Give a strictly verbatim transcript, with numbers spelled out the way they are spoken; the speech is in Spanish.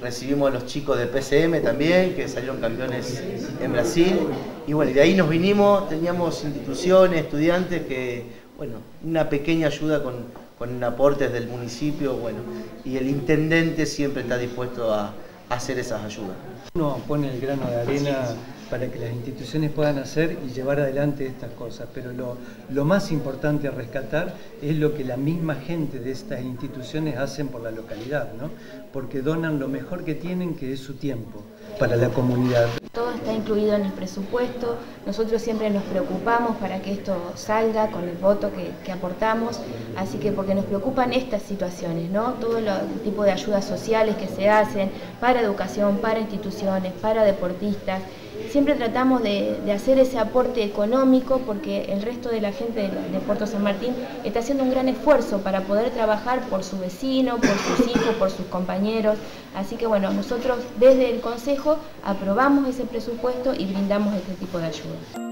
recibimos a los chicos de P C M también, que salieron campeones en Brasil, y bueno, y de ahí nos vinimos, teníamos instituciones, estudiantes que, bueno, una pequeña ayuda con, con aportes del municipio, bueno, y el intendente siempre está dispuesto a, a hacer esas ayudas. Uno pone el grano de arena para que las instituciones puedan hacer y llevar adelante estas cosas, pero lo, lo más importante a rescatar es lo que la misma gente de estas instituciones hacen por la localidad, ¿no? Porque donan lo mejor que tienen, que es su tiempo, para la comunidad. Todo está incluido en el presupuesto, nosotros siempre nos preocupamos para que esto salga con el voto que, que aportamos, así que porque nos preocupan estas situaciones, ¿no? Todo el tipo de ayudas sociales que se hacen para educación, para instituciones, para deportistas. Siempre tratamos de, de hacer ese aporte económico porque el resto de la gente de, de Puerto San Martín está haciendo un gran esfuerzo para poder trabajar por su vecino, por sus hijos, por sus compañeros. Así que bueno, nosotros desde el Consejo aprobamos ese presupuesto y brindamos este tipo de ayuda.